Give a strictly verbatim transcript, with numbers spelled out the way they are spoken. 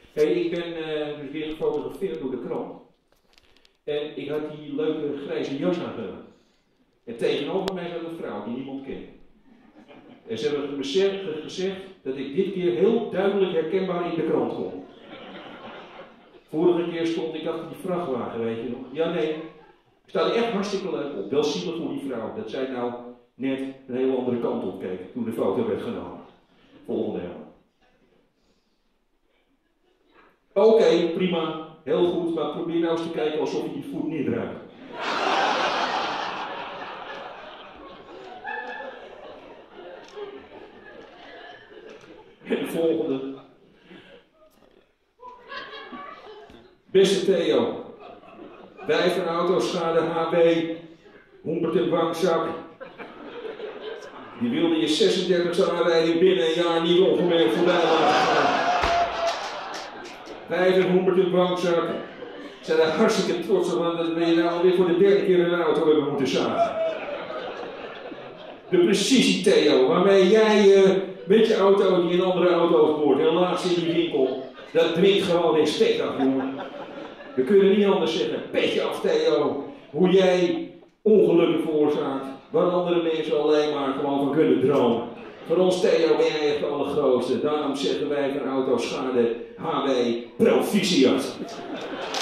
Hey, ik ben uh, dus weer gefotografeerd door de krant. En ik had die leuke grijze jas aangedaan. En tegenover mij zat een vrouw die niemand kent. En ze hebben me gezegd dat ik dit keer heel duidelijk herkenbaar in de krant kom. Vorige keer stond ik achter die vrachtwagen, weet je nog. Ja, nee. Ik sta er echt hartstikke leuk op. Wel zielig voor die vrouw. Dat zij nou net een hele andere kant op keek toen de foto werd genomen. Volgende jaar. Oké, okay, prima. Heel goed. Maar probeer nou eens te kijken alsof je die voet niet ruikt. En de volgende. Beste Theo. Wij van Autoschade H B. Hoempert en bankzak. Die wilde je zesendertigste aanrijding binnen een jaar niet ongemerkt voorbij laten gaan. Wij van Hoempert en bankzak zijn er hartstikke trots op, want dat we je nou alweer voor de derde keer een auto hebben moeten zagen. De precisie, Theo, waarmee jij uh, met je auto die een andere auto boort, helaas in die winkel, dat dringt gewoon respect af, jongen. We kunnen niet anders zeggen, petje af, Theo, hoe jij ongelukken veroorzaakt, waar andere mensen alleen maar gewoon van kunnen dromen. Voor ons, Theo, ben jij echt de allergrootste. Daarom zeggen wij van Autoschade H B proficiat.